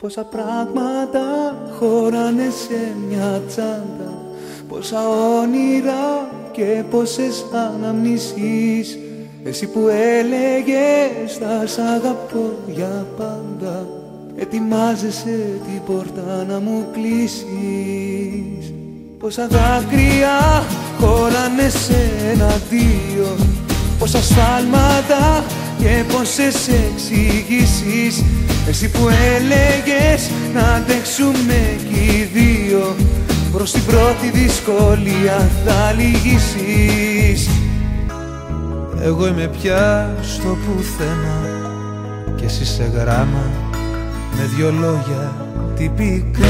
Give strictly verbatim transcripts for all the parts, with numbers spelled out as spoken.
Πόσα πράγματα χωράνε σε μια τσάντα, πόσα όνειρα και πόσες αναμνήσεις. Εσύ που έλεγες θα σ' αγαπώ για πάντα, ετοιμάζεσαι την πόρτα να μου κλείσεις. Πόσα δάκρυα χωράνε σε ένα δύο, πόσα σφάλματα και πόσες εξηγήσεις. Εσύ που έλεγες να αντέξουμε κι οι δύο, προς την πρώτη δυσκολία θα λυγίσεις. Εγώ είμαι πια στο πουθενά και εσύ σε γράμμα με δυο λόγια τυπικά.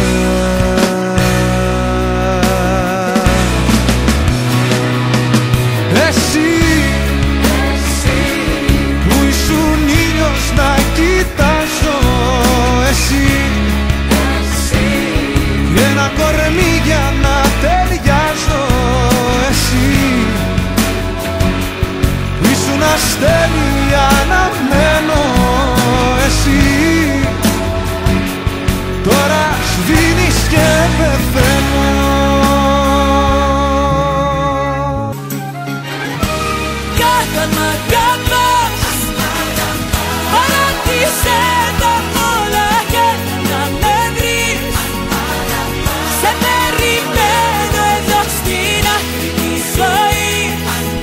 Εσύ, εσύ που ήσουν ήλιος να κοιτάζω, εσύ, εσύ και ένα κορμί για να ταιριάζω, εσύ που ήσουν αστέρι αναμένο, εσύ τώρα σβήνεις και πεθαίνω. Κάθε μ' αγαπάς, παράτησε τα όλα και να με βρεις. Σε περιμένω εδώ στην άκρη της ζωής.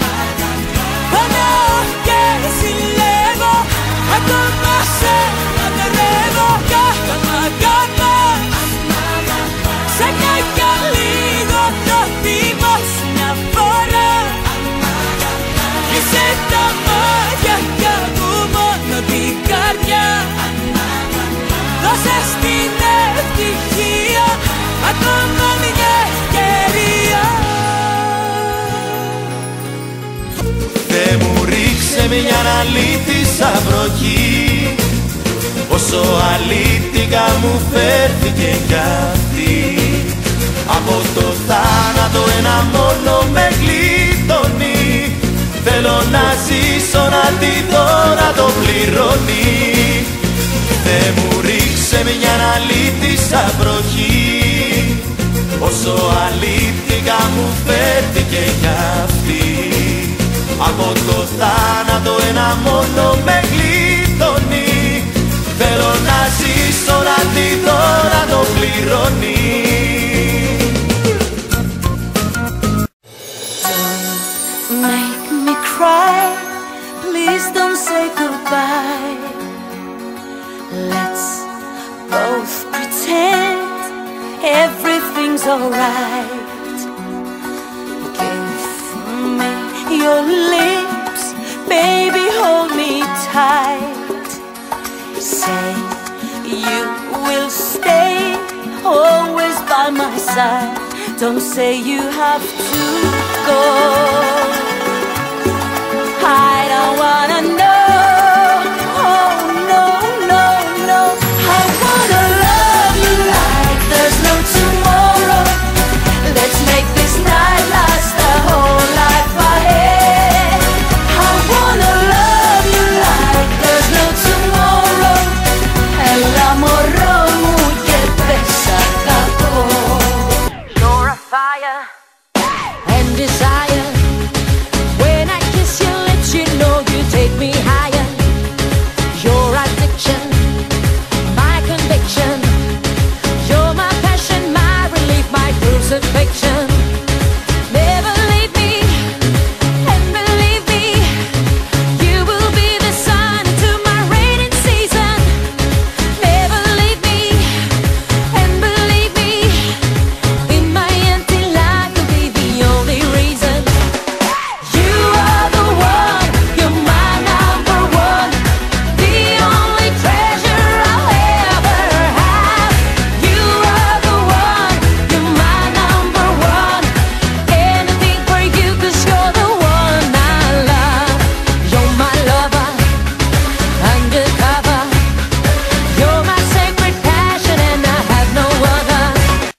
Πονάω και ζηλεύω, ακόμα σε λατρεύω. Κάθε μ' αγαπάς, σε κάποια λίγο το θυμώσαι μια φορά. Κλείσε τα μάτια κι ακού μόνο την καρδιά. Δώσε στην ευτυχία ακόμα μια ευκαιρία. Θεέ μου ρίξε μια αναλύτησα βροχή, όσο αλήτικα μου φέρθηκε κι αυτή. Από το θάνατο ένα μόνο με γλιτώνει, θέλω να ζήσω να τη δω να το πληρώνει. Θεέ μου ρίξε μια αναλύτησα βροχή, όσο αλήτικα μου φέρθηκε κι αυτή. Από το θάνατο ένα μόνο με γλιτώνει, θέλω να ζήσω να τη δω να το πληρώνει. Make me cry, please don't say goodbye. Let's both pretend everything's alright. Give me your lips, baby, hold me tight. Say you will stay always by my side. Don't say you have to go.